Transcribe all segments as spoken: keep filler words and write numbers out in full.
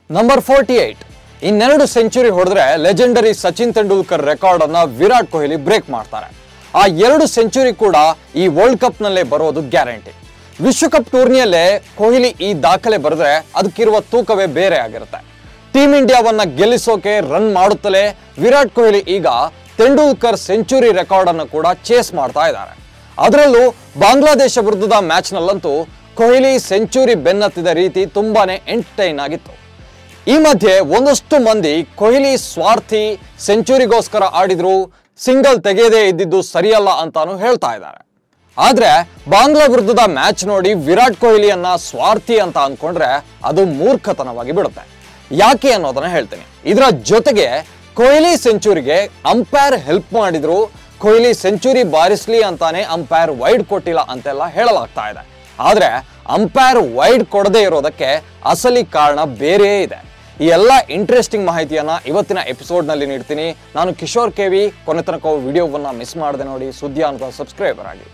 Number forty eight ಇನ್ನೆರಡು century ಹೊಡೆದ್ರೆ legendary Sachin Tendulkar record ಅನ್ನ ವಿರಾಟ್ ಕೊಹ್ಲಿ ಬ್ರೇಕ್ ಮಾಡ್ತಾರೆ. ಆ ಎರಡು ಸೆಂಚುರಿ ಕೂಡ ಈ ವರ್ಲ್ಡ್ ಕಪ್ ನಲ್ಲೇ ಬರೋದು ಗ್ಯಾರಂಟಿ. ವಿಶ್ವಕಪ್ ಟೂರ್ನಿಯಲ್ಲೇ ಕೊಹ್ಲಿ ಈ ದಾಖಲೆ ಬರೆದ್ರೆ ಅದಕ್ಕಿರುವ ತೂಕವೇ ಬೇರೆ ಆಗಿರುತ್ತೆ. ಟೀಮ್ ಇಂಡಿಯಾವನ್ನ ಗೆಲ್ಲಿಸೋಕೆ ರನ್ ಮಾಡುತ್ತಲೇ ವಿರಾಟ್ ಕೊಹ್ಲಿ ಈಗ ತೆಂಡೂಲ್ಕರ್ ಸೆಂಚುರಿ ರೆಕಾರ್ಡ್ ಅನ್ನು ಕೂಡ ಚೇಸ್ ಮಾಡ್ತಾ ಇದ್ದಾರೆ. ಅದರಲ್ಲೂ ಬಾಂಗ್ಲಾದೇಶ ವಿರುದ್ಧದ ಮ್ಯಾಚ್ ನಲ್ಲಂತೂ ಕೊಹ್ಲಿ ಸೆಂಚುರಿ ಬೆನ್ನತ್ತಿದ ರೀತಿ ತುಂಬಾನೇ ಎಂಟರ್ಟೈನ್ ಆಗಿತ್ತು. ಈ ಮಧ್ಯೆ ಒಂದಷ್ಟು ಮಂದಿ ಕೊಹ್ಲಿ ಸ್ವಾರ್ಥಿ, ಸೆಂಚುರಿಗೋಸ್ಕರ ಆಡಿದ್ರು, ಸಿಂಗಲ್ ತೆಗೆಯದೇ ಇದ್ದಿದ್ದು ಸರಿಯಲ್ಲ ಅಂತಾನು ಹೇಳ್ತಾ ಇದ್ದಾರೆ. ಆದ್ರೆ ಬಾಂಗ್ಲಾ ವಿರುದ್ಧದ ಮ್ಯಾಚ್ ನೋಡಿ ವಿರಾಟ್ ಕೊಹ್ಲಿಯನ್ನ ಸ್ವಾರ್ಥಿ ಅಂತ ಅನ್ಕೊಂಡ್ರೆ ಅದು ಮೂರ್ಖತನವಾಗಿ ಬಿಡುತ್ತೆ. ಯಾಕೆ ಅನ್ನೋದನ್ನ ಹೇಳ್ತೀನಿ. ಇದರ ಜೊತೆಗೆ ಕೊಹ್ಲಿ ಸೆಂಚುರಿಗೆ ಅಂಪೈರ್ ಹೆಲ್ಪ್ ಮಾಡಿದ್ರು, ಕೊಹ್ಲಿ ಸೆಂಚುರಿ ಬಾರಿಸ್ಲಿ ಅಂತಾನೆ ಅಂಪೈರ್ ವೈಡ್ ಕೊಟ್ಟಿಲ್ಲ ಅಂತೆಲ್ಲ ಹೇಳಲಾಗ್ತಾ ಇದೆ. ಆದ್ರೆ ಅಂಪೈರ್ ವೈಡ್ ಕೊಡದೇ ಇರೋದಕ್ಕೆ ಅಸಲಿ ಕಾರಣ ಬೇರೆ ಇದೆ. ಈ ಎಲ್ಲ ಇಂಟ್ರೆಸ್ಟಿಂಗ್ ಮಾಹಿತಿಯನ್ನ ಇವತ್ತಿನ ಎಪಿಸೋಡ್ ನಲ್ಲಿ ನೀಡ್ತೀನಿ. ನಾನು ಕಿಶೋರ್ ಕೆವಿ. ಕೊನೆ ತನಕ ವಿಡಿಯೋವನ್ನ ಮಿಸ್ ಮಾಡದೆ ನೋಡಿ. ಸುದ್ದಿ ಅಂತ ಸಬ್ಸ್ಕ್ರೈಬರ್ ಆಗಿ.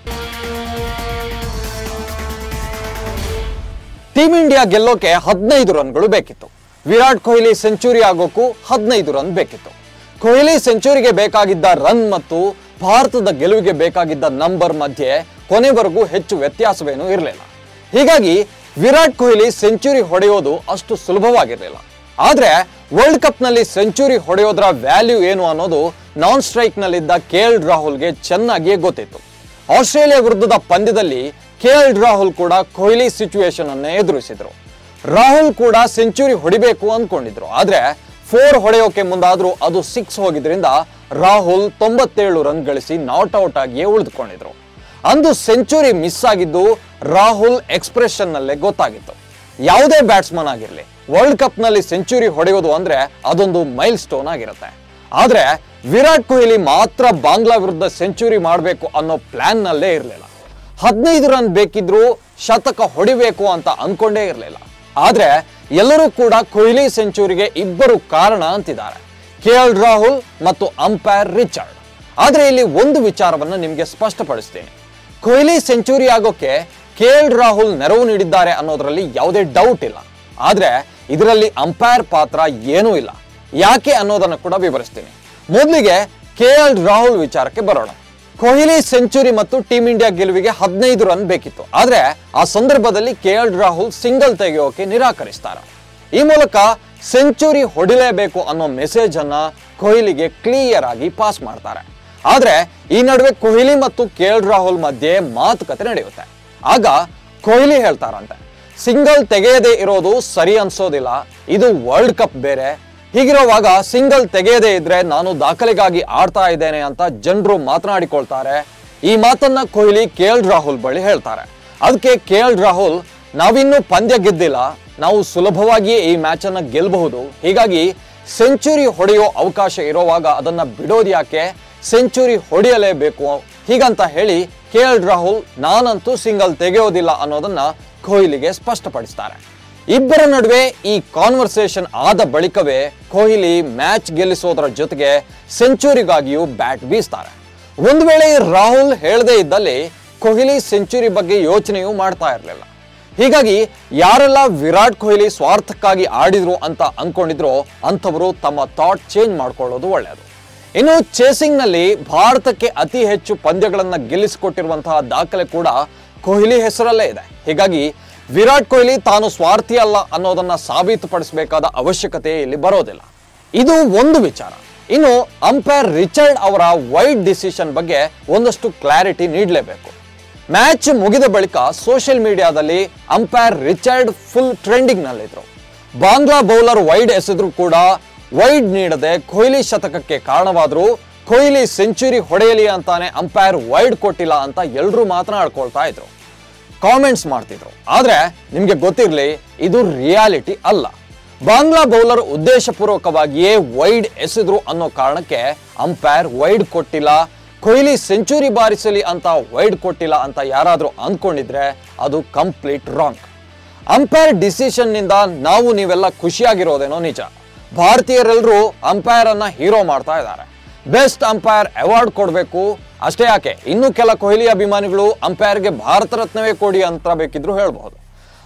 ಟೀಮ್ ಇಂಡಿಯಾ ಗೆಲ್ಲೋಕೆ ಹದಿನೈದು ರನ್ಗಳು ಬೇಕಿತ್ತು. ವಿರಾಟ್ ಕೊಹ್ಲಿ ಸೆಂಚುರಿ ಆಗೋಕ್ಕೂ ಹದಿನೈದು ರನ್ ಬೇಕಿತ್ತು. ಕೊಹ್ಲಿ ಸೆಂಚುರಿಗೆ ಬೇಕಾಗಿದ್ದ ರನ್ ಮತ್ತು ಭಾರತದ ಗೆಲುವಿಗೆ ಬೇಕಾಗಿದ್ದ ನಂಬರ್ ಮಧ್ಯೆ ಕೊನೆವರೆಗೂ ಹೆಚ್ಚು ವ್ಯತ್ಯಾಸವೇನೂ ಇರಲಿಲ್ಲ. ಹೀಗಾಗಿ ವಿರಾಟ್ ಕೊಹ್ಲಿ ಸೆಂಚುರಿ ಹೊಡೆಯೋದು ಅಷ್ಟು ಸುಲಭವಾಗಿರಲಿಲ್ಲ. ಆದ್ರೆ ವರ್ಲ್ಡ್ ಕಪ್ ನಲ್ಲಿ ಸೆಂಚುರಿ ಹೊಡೆಯೋದ್ರ ವ್ಯಾಲ್ಯೂ ಏನು ಅನ್ನೋದು ನಾನ್ ಸ್ಟ್ರೈಕ್ ನಲ್ಲಿದ್ದ ಕೆ ಎಲ್ ರಾಹುಲ್ಗೆ ಚೆನ್ನಾಗಿಯೇ ಗೊತ್ತಿತ್ತು. ಆಸ್ಟ್ರೇಲಿಯಾ ವಿರುದ್ಧದ ಪಂದ್ಯದಲ್ಲಿ ಕೆ ಎಲ್ ರಾಹುಲ್ ಕೂಡ ಕೊಹ್ಲಿ ಸಿಚುವೇಶನ್ ಅನ್ನೇ ಎದುರಿಸಿದ್ರು. ರಾಹುಲ್ ಕೂಡ ಸೆಂಚುರಿ ಹೊಡಿಬೇಕು ಅಂದ್ಕೊಂಡಿದ್ರು. ಆದ್ರೆ ಫೋರ್ ಹೊಡೆಯೋಕೆ ಮುಂದಾದ್ರೂ ಅದು ಸಿಕ್ಸ್ ಹೋಗಿದ್ರಿಂದ ರಾಹುಲ್ ತೊಂಬತ್ತೇಳು ರನ್ ಗಳಿಸಿ ನಾಟ್ ಔಟ್ ಆಗಿಯೇ ಉಳಿದುಕೊಂಡಿದ್ರು. ಅಂದು ಸೆಂಚುರಿ ಮಿಸ್ ಆಗಿದ್ದು ರಾಹುಲ್ ಎಕ್ಸ್ಪ್ರೆಷನ್ ನಲ್ಲೇ ಗೊತ್ತಾಗಿತ್ತು. ಯಾವುದೇ ಬ್ಯಾಟ್ಸ್ಮನ್ ಆಗಿರಲಿ ವರ್ಲ್ಡ್ ಕಪ್ ನಲ್ಲಿ ಸೆಂಚುರಿ ಹೊಡೆಯೋದು ಅಂದ್ರೆ ಅದೊಂದು ಮೈಲ್ ಸ್ಟೋನ್ ಆಗಿರುತ್ತೆ. ಆದ್ರೆ ವಿರಾಟ್ ಕೊಹ್ಲಿ ಮಾತ್ರ ಬಾಂಗ್ಲಾ ವಿರುದ್ಧ ಸೆಂಚುರಿ ಮಾಡಬೇಕು ಅನ್ನೋ ಪ್ಲಾನ್ ನಲ್ಲೇ ಇರಲಿಲ್ಲ. ಹದಿನೈದು ರನ್ ಬೇಕಿದ್ರು ಶತಕ ಹೊಡಿಬೇಕು ಅಂತ ಅನ್ಕೊಂಡೇ ಇರಲಿಲ್ಲ. ಆದ್ರೆ ಎಲ್ಲರೂ ಕೂಡ ಕೊಹ್ಲಿ ಸೆಂಚುರಿಗೆ ಇಬ್ಬರು ಕಾರಣ ಅಂತಿದ್ದಾರೆ, ಕೆ ಎಲ್ ರಾಹುಲ್ ಮತ್ತು ಅಂಪೈರ್ ರಿಚರ್ಡ್. ಆದ್ರೆ ಇಲ್ಲಿ ಒಂದು ವಿಚಾರವನ್ನ ನಿಮಗೆ ಸ್ಪಷ್ಟಪಡಿಸ್ತೀನಿ. ಕೊಹ್ಲಿ ಸೆಂಚುರಿ ಆಗೋಕೆ ಕೆ ಎಲ್ ರಾಹುಲ್ ನೆರವು ನೀಡಿದ್ದಾರೆ ಅನ್ನೋದ್ರಲ್ಲಿ ಯಾವುದೇ ಡೌಟ್ ಇಲ್ಲ. ಆದ್ರೆ ಇದರಲ್ಲಿ ಅಂಪೈರ್ ಪಾತ್ರ ಏನೂ ಇಲ್ಲ. ಯಾಕೆ ಅನ್ನೋದನ್ನು ಕೂಡ ವಿವರಿಸ್ತೀನಿ. ಮೊದಲಿಗೆ ಕೆ ಎಲ್ ರಾಹುಲ್ ವಿಚಾರಕ್ಕೆ ಬರೋಣ. ಕೊಹ್ಲಿ ಸೆಂಚುರಿ ಮತ್ತು ಟೀಮ್ ಇಂಡಿಯಾ ಗೆಲುವಿಗೆ ಹದಿನೈದು ರನ್ ಬೇಕಿತ್ತು. ಆದ್ರೆ ಆ ಸಂದರ್ಭದಲ್ಲಿ ಕೆ ಎಲ್ ರಾಹುಲ್ ಸಿಂಗಲ್ ತೆಗೆಯೋಕೆ ನಿರಾಕರಿಸ್ತಾರೆ. ಈ ಮೂಲಕ ಸೆಂಚುರಿ ಹೊಡಿಲೇಬೇಕು ಅನ್ನೋ ಮೆಸೇಜ್ ಅನ್ನ ಕೊಹ್ಲಿಗೆ ಕ್ಲಿಯರ್ ಆಗಿ ಪಾಸ್ ಮಾಡ್ತಾರೆ. ಆದ್ರೆ ಈ ನಡುವೆ ಕೊಹ್ಲಿ ಮತ್ತು ಕೆ ಎಲ್ ರಾಹುಲ್ ಮಧ್ಯೆ ಮಾತುಕತೆ ನಡೆಯುತ್ತೆ. ಆಗ ಕೊಹ್ಲಿ ಹೇಳ್ತಾರಂತೆ, ಸಿಂಗಲ್ ತೆಗೆಯದೇ ಇರೋದು ಸರಿ ಅನ್ಸೋದಿಲ್ಲ, ಇದು ವರ್ಲ್ಡ್ ಕಪ್ ಬೇರೆ. ಹೀಗಿರುವಾಗ ಸಿಂಗಲ್ ತೆಗೆಯದೇ ಇದ್ರೆ ನಾನು ದಾಖಲೆಗಾಗಿ ಆಡ್ತಾ ಇದ್ದೇನೆ ಅಂತ ಜನರು ಮಾತನಾಡಿಕೊಳ್ತಾರೆ. ಈ ಮಾತನ್ನ ಕೊಹ್ಲಿ ಕೆ ಎಲ್ ರಾಹುಲ್ ಬಳಿ ಹೇಳ್ತಾರೆ. ಅದಕ್ಕೆ ಕೆ ಎಲ್ ರಾಹುಲ್, ನಾವಿನ್ನೂ ಪಂದ್ಯ ಗೆದ್ದಿಲ್ಲ, ನಾವು ಸುಲಭವಾಗಿಯೇ ಈ ಮ್ಯಾಚ್ ಅನ್ನ ಗೆಲ್ಲಬಹುದು, ಹೀಗಾಗಿ ಸೆಂಚುರಿ ಹೊಡೆಯೋ ಅವಕಾಶ ಇರುವಾಗ ಅದನ್ನ ಬಿಡೋದು ಯಾಕೆ, ಸೆಂಚುರಿ ಹೊಡೆಯಲೇಬೇಕು ಹೀಗಂತ ಹೇಳಿ ಕೆ ಎಲ್ ರಾಹುಲ್ ನಾನಂತೂ ಸಿಂಗಲ್ ತೆಗೆಯೋದಿಲ್ಲ ಅನ್ನೋದನ್ನ ಕೊಹ್ಲಿಗೆ ಸ್ಪಷ್ಟಪಡಿಸ್ತಾರೆ. ಇಬ್ಬರ ನಡುವೆ ಈ ಕಾನ್ವರ್ಸೇಷನ್ ಆದ ಬಳಿಕವೇ ಕೊಹ್ಲಿ ಮ್ಯಾಚ್ ಗೆಲ್ಲಿಸೋದರ ಜೊತೆಗೆ ಸೆಂಚುರಿಗಾಗಿಯೂ ಬ್ಯಾಟ್ ಬೀಸ್ತಾರೆ. ಒಂದು ವೇಳೆ ರಾಹುಲ್ ಹೇಳದೇ ಇದ್ದಲ್ಲಿ ಕೊಹ್ಲಿ ಸೆಂಚುರಿ ಬಗ್ಗೆ ಯೋಚನೆಯೂ ಮಾಡ್ತಾ ಇರಲಿಲ್ಲ. ಹೀಗಾಗಿ ಯಾರೆಲ್ಲ ವಿರಾಟ್ ಕೊಹ್ಲಿ ಸ್ವಾರ್ಥಕ್ಕಾಗಿ ಆಡಿದ್ರು ಅಂತ ಅನ್ಕೊಂಡಿದ್ರು ಅಂಥವರು ತಮ್ಮ ಥಾಟ್ ಚೇಂಜ್ ಮಾಡ್ಕೊಳ್ಳೋದು ಒಳ್ಳೆಯದು. ಇನ್ನು ಚೇಸಿಂಗ್ ನಲ್ಲಿ ಭಾರತಕ್ಕೆ ಅತಿ ಹೆಚ್ಚು ಪಂದ್ಯಗಳನ್ನ ಗೆಲ್ಲಿಸಿಕೊಟ್ಟಿರುವಂತಹ ದಾಖಲೆ ಕೂಡ ಕೊಹ್ಲಿ ಹೆಸರಲ್ಲೇ ಇದೆ. ಹೀಗಾಗಿ ವಿರಾಟ್ ಕೊಹ್ಲಿ ತಾನು ಸ್ವಾರ್ಥಿ ಅಲ್ಲ ಅನ್ನೋದನ್ನ ಸಾಬೀತುಪಡಿಸಬೇಕಾದ ಅವಶ್ಯಕತೆ ಇಲ್ಲಿ ಬರೋದಿಲ್ಲ. ಇದು ಒಂದು ವಿಚಾರ. ಇನ್ನು ಅಂಪೈರ್ ರಿಚರ್ಡ್ ಅವರ ವೈಡ್ ಡಿಸಿಷನ್ ಬಗ್ಗೆ ಒಂದಷ್ಟು ಕ್ಲಾರಿಟಿ ನೀಡಲೇಬೇಕು. ಮ್ಯಾಚ್ ಮುಗಿದ ಬಳಿಕ ಸೋಷಿಯಲ್ ಮೀಡಿಯಾದಲ್ಲಿ ಅಂಪೈರ್ ರಿಚರ್ಡ್ ಫುಲ್ ಟ್ರೆಂಡಿಂಗ್ ನಲ್ಲಿದ್ರು. ಬಾಂಗ್ಲಾ ಬೌಲರ್ ವೈಡ್ ಎಸೆದ್ರು ಕೂಡ ವೈಡ್ ನೀಡದೆ ಕೊಹ್ಲಿ ಶತಕಕ್ಕೆ ಕಾರಣವಾದ್ರು. ಕೊಹ್ಲಿ ಸೆಂಚುರಿ ಹೊಡೆಯಲಿ ಅಂತಾನೆ ಅಂಪೈರ್ ವೈಡ್ ಕೊಟ್ಟಿಲ್ಲ ಅಂತ ಎಲ್ಲರೂ ಮಾತನಾಡ್ಕೊಳ್ತಾ ಇದ್ರು, ಕಾಮೆಂಟ್ಸ್ ಮಾಡ್ತಿದ್ರು. ಆದ್ರೆ ನಿಮ್ಗೆ ಗೊತ್ತಿರ್ಲಿ, ಇದು ರಿಯಾಲಿಟಿ ಅಲ್ಲ. ಬಾಂಗ್ಲಾ ಬೌಲರ್ ಉದ್ದೇಶಪೂರ್ವಕವಾಗಿಯೇ ವೈಡ್ ಎಸೆದ್ರು ಅನ್ನೋ ಕಾರಣಕ್ಕೆ ಅಂಪೈರ್ ವೈಡ್ ಕೊಟ್ಟಿಲ್ಲ, ಕೊಹ್ಲಿ ಸೆಂಚುರಿ ಬಾರಿಸಲಿ ಅಂತ ವೈಡ್ ಕೊಟ್ಟಿಲ್ಲ ಅಂತ ಯಾರಾದ್ರೂ ಅಂದ್ಕೊಂಡಿದ್ರೆ ಅದು ಕಂಪ್ಲೀಟ್ ರಾಂಗ್. ಅಂಪೈರ್ ಡಿಸಿಷನ್ ನಿಂದ ನಾವು ನೀವೆಲ್ಲ ಖುಷಿಯಾಗಿರೋದೇನೋ ನಿಜ. ಭಾರತೀಯರೆಲ್ಲರೂ ಅಂಪೈರ್ ಅನ್ನ ಹೀರೋ ಮಾಡ್ತಾ ಇದ್ದಾರೆ. ಬೆಸ್ಟ್ ಅಂಪೈರ್ ಅವಾರ್ಡ್ ಕೊಡಬೇಕು. ಅಷ್ಟೇ ಯಾಕೆ, ಇನ್ನು ಕೆಲ ಕೊಹ್ಲಿ ಅಭಿಮಾನಿಗಳು ಅಂಪೈರ್ಗೆ ಭಾರತ ರತ್ನವೇ ಕೊಡಿ ಅಂತ ಬೇಕಿದ್ರು ಹೇಳಬಹುದು.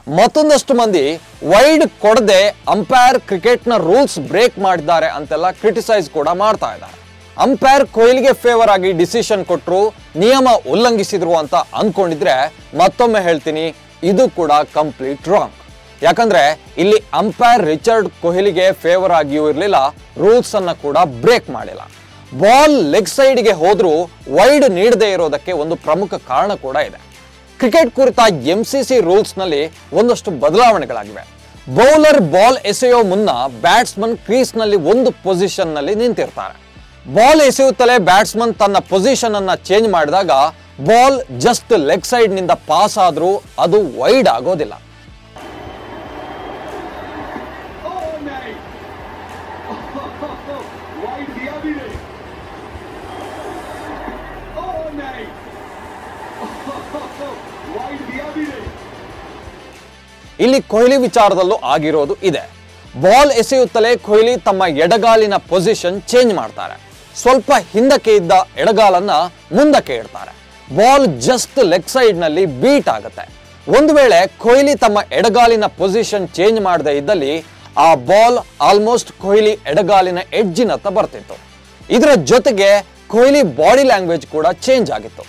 ಮತ್ತೊಂದಷ್ಟು ಮಂದಿ ವೈಡ್ ಕೊಡದೆ ಅಂಪೈರ್ ಕ್ರಿಕೆಟ್ನ ರೂಲ್ಸ್ ಬ್ರೇಕ್ ಮಾಡಿದ್ದಾರೆ ಅಂತೆಲ್ಲ ಕ್ರಿಟಿಸೈಸ್ ಕೂಡ ಮಾಡ್ತಾ ಇದ್ದಾರೆ. ಅಂಪೈರ್ ಕೊಹ್ಲಿಗೆ ಫೇವರ್ ಆಗಿ ಡಿಸಿಷನ್ ಕೊಟ್ಟರು, ನಿಯಮ ಉಲ್ಲಂಘಿಸಿದ್ರು ಅಂತ ಅನ್ಕೊಂಡಿದ್ರೆ ಮತ್ತೊಮ್ಮೆ ಹೇಳ್ತೀನಿ, ಇದು ಕೂಡ ಕಂಪ್ಲೀಟ್ ರಾಂಗ್. ಯಾಕಂದ್ರೆ ಇಲ್ಲಿ ಅಂಪೈರ್ ರಿಚರ್ಡ್ ಕೊಹ್ಲಿಗೆ ಫೇವರ್ ಆಗಿಯೂ ಇರಲಿಲ್ಲ, ರೂಲ್ಸ್ ಅನ್ನ ಕೂಡ ಬ್ರೇಕ್ ಮಾಡಿಲ್ಲ. ಬಾಲ್ ಲೆಗ್ ಸೈಡ್ಗೆ ಹೋದ್ರೂ ವೈಡ್ ನೀಡದೇ ಇರೋದಕ್ಕೆ ಒಂದು ಪ್ರಮುಖ ಕಾರಣ ಕೂಡ ಇದೆ. ಕ್ರಿಕೆಟ್ ಕುರಿತ ಎಂ ಸಿ ಸಿ ರೂಲ್ಸ್ ನಲ್ಲಿ ಒಂದಷ್ಟು ಬದಲಾವಣೆಗಳಾಗಿವೆ. ಬೌಲರ್ ಬಾಲ್ ಎಸೆಯೋ ಮುನ್ನ ಬ್ಯಾಟ್ಸ್ಮನ್ ಕ್ರೀಸ್ ನಲ್ಲಿ ಒಂದು ಪೊಸಿಷನ್ ನಲ್ಲಿ ನಿಂತಿರ್ತಾರೆ. ಬಾಲ್ ಎಸೆಯುತ್ತಲೇ ಬ್ಯಾಟ್ಸ್ಮನ್ ತನ್ನ ಪೊಸಿಷನ್ ಅನ್ನ ಚೇಂಜ್ ಮಾಡಿದಾಗ ಬಾಲ್ ಜಸ್ಟ್ ಲೆಗ್ ಸೈಡ್ ನಿಂದ ಪಾಸ್ ಆದ್ರೂ ಅದು ವೈಡ್ ಆಗೋದಿಲ್ಲ. ಇಲ್ಲಿ ಕೊಹ್ಲಿ ವಿಚಾರದಲ್ಲೂ ಆಗಿರೋದು ಇದೆ. ಬಾಲ್ ಎಸೆಯುತ್ತಲೇ ಕೊಹ್ಲಿ ತಮ್ಮ ಎಡಗಾಲಿನ ಪೊಸಿಷನ್ ಚೇಂಜ್ ಮಾಡ್ತಾರೆ. ಸ್ವಲ್ಪ ಹಿಂದಕ್ಕೆ ಇದ್ದ ಎಡಗಾಲನ್ನ ಮುಂದಕ್ಕೆ ಇಡ್ತಾರೆ. ಬಾಲ್ ಜಸ್ಟ್ ಲೆಗ್ ಸೈಡ್ ನಲ್ಲಿ ಬೀಟ್ ಆಗುತ್ತೆ. ಒಂದು ವೇಳೆ ಕೊಹ್ಲಿ ತಮ್ಮ ಎಡಗಾಲಿನ ಪೊಸಿಷನ್ ಚೇಂಜ್ ಮಾಡದೇ ಇದ್ದಲ್ಲಿ ಆ ಬಾಲ್ ಆಲ್ಮೋಸ್ಟ್ ಕೊಹ್ಲಿ ಎಡಗಾಲಿನ ಎಡ್ಜಿನತ್ತ ಬರ್ತಿತ್ತು. ಇದರ ಜೊತೆಗೆ ಕೊಹ್ಲಿ ಬಾಡಿ ಲ್ಯಾಂಗ್ವೇಜ್ ಕೂಡ ಚೇಂಜ್ ಆಗಿತ್ತು.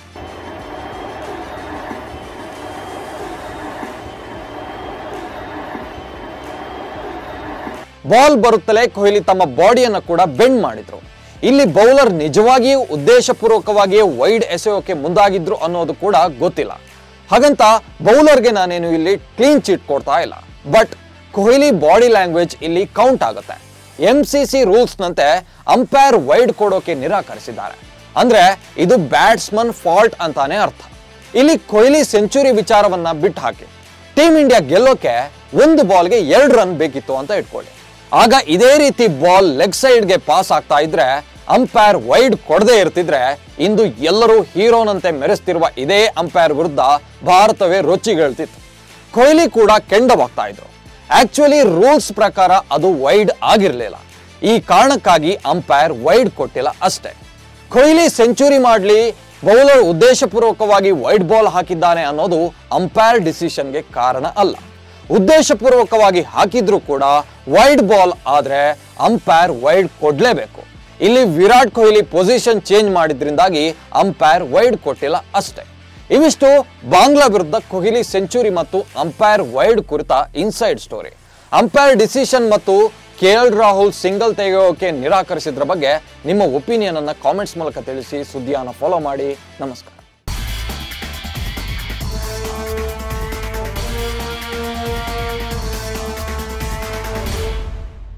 ಬಾಲ್ ಬರುತ್ತಲೇ ಕೊಹ್ಲಿ ತಮ್ಮ ಬಾಡಿಯನ್ನು ಕೂಡ ಬೆಂಡ್ ಮಾಡಿದ್ರು. ಇಲ್ಲಿ ಬೌಲರ್ ನಿಜವಾಗಿಯೂ ಉದ್ದೇಶಪೂರ್ವಕವಾಗಿಯೇ ವೈಡ್ ಎಸೆಯೋಕೆ ಮುಂದಾಗಿದ್ರು ಅನ್ನೋದು ಕೂಡ ಗೊತ್ತಿಲ್ಲ. ಹಾಗಂತ ಬೌಲರ್ಗೆ ನಾನೇನು ಇಲ್ಲಿ ಕ್ಲೀನ್ ಚೀಟ್ ಕೊಡ್ತಾ ಇಲ್ಲ, ಬಟ್ ಕೊಹ್ಲಿ ಬಾಡಿ ಲ್ಯಾಂಗ್ವೇಜ್ ಇಲ್ಲಿ ಕೌಂಟ್ ಆಗುತ್ತೆ. ಎಂ ಸಿ ಸಿ ರೂಲ್ಸ್ ನಂತೆ ಅಂಪೈರ್ ವೈಡ್ ಕೊಡೋಕೆ ನಿರಾಕರಿಸಿದ್ದಾರೆ. ಅಂದ್ರೆ ಇದು ಬ್ಯಾಟ್ಸ್ಮನ್ ಫಾಲ್ಟ್ ಅಂತಾನೆ ಅರ್ಥ. ಇಲ್ಲಿ ಕೊಹ್ಲಿ ಸೆಂಚುರಿ ವಿಚಾರವನ್ನ ಬಿಟ್ಟು ಹಾಕಿ, ಟೀಮ್ ಇಂಡಿಯಾ ಗೆಲ್ಲೋಕೆ ಒಂದು ಬಾಲ್ಗೆ ಎರಡು ರನ್ ಬೇಕಿತ್ತು ಅಂತ ಇಟ್ಕೊಳ್ಳಿ. ಆಗ ಇದೇ ರೀತಿ ಬಾಲ್ ಲೆಗ್ ಸೈಡ್ಗೆ ಪಾಸ್ ಆಗ್ತಾ ಇದ್ರೆ, ಅಂಪೈರ್ ವೈಡ್ ಕೊಡದೆ ಇರ್ತಿದ್ರೆ, ಇಂದು ಎಲ್ಲರೂ ಹೀರೋನಂತೆ ಮೆರೆಸ್ತಿರುವ ಇದೇ ಅಂಪೈರ್ ವಿರುದ್ಧ ಭಾರತವೇ ರೊಚ್ಚಿಗೇಳ್ತಿತ್ತು. ಕೊಹ್ಲಿ ಕೂಡ ಕೆಂಡವಾಗ್ತಾ ಇದ್ರು. ಆಕ್ಚುಲಿ ರೂಲ್ಸ್ ಪ್ರಕಾರ ಅದು ವೈಡ್ ಆಗಿರ್ಲಿಲ್ಲ. ಈ ಕಾರಣಕ್ಕಾಗಿ ಅಂಪೈರ್ ವೈಡ್ ಕೊಟ್ಟಿಲ್ಲ ಅಷ್ಟೇ. ಕೊಹ್ಲಿ ಸೆಂಚುರಿ ಮಾಡ್ಲಿ, ಬೌಲರ್ ಉದ್ದೇಶಪೂರ್ವಕವಾಗಿ ವೈಡ್ ಬಾಲ್ ಹಾಕಿದ್ದಾನೆ ಅನ್ನೋದು ಅಂಪೈರ್ ಡಿಸಿಷನ್ಗೆ ಕಾರಣ ಅಲ್ಲ. ಉದ್ದೇಶಪೂರ್ವಕವಾಗಿ ಹಾಕಿದ್ರು ಕೂಡ ವೈಡ್ ಬಾಲ್ ಆದ್ರೆ ಅಂಪೈರ್ ವೈಡ್ ಕೊಡ್ಲೇಬೇಕು. ಇಲ್ಲಿ ವಿರಾಟ್ ಕೊಹ್ಲಿ ಪೊಸಿಷನ್ ಚೇಂಜ್ ಮಾಡಿದ್ರಿಂದಾಗಿ ಅಂಪೈರ್ ವೈಡ್ ಕೊಟ್ಟಿಲ್ಲ ಅಷ್ಟೇ. ಇವಿಷ್ಟು ಬಾಂಗ್ಲಾ ವಿರುದ್ಧ ಕೊಹ್ಲಿ ಸೆಂಚುರಿ ಮತ್ತು ಅಂಪೈರ್ ವೈಡ್ ಕುರಿತ ಇನ್ಸೈಡ್ ಸ್ಟೋರಿ. ಅಂಪೈರ್ ಡಿಸಿಷನ್ ಮತ್ತು ಕೆ ಎಲ್ ರಾಹುಲ್ ಸಿಂಗಲ್ ತೆಗೆಯೋಕೆ ನಿರಾಕರಿಸಿದ್ರ ಬಗ್ಗೆ ನಿಮ್ಮ ಒಪಿನಿಯನ್ ಅನ್ನ ಕಾಮೆಂಟ್ಸ್ ಮೂಲಕ ತಿಳಿಸಿ. ಸುದ್ದಿಯನ್ನು ಫಾಲೋ ಮಾಡಿ. ನಮಸ್ಕಾರ.